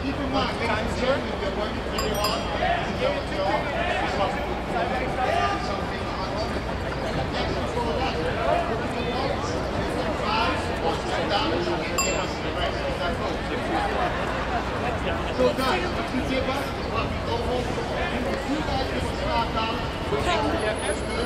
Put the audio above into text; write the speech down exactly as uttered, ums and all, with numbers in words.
keep in mind, ladies and gentlemen, you're working very hard. Ladies and gentlemen, you're all responsible. Something on next before that. Five, or step down, and get us to the rest. Is that cool? So guys, if you give us, if we go home, if you guys give us five dollars, we'll take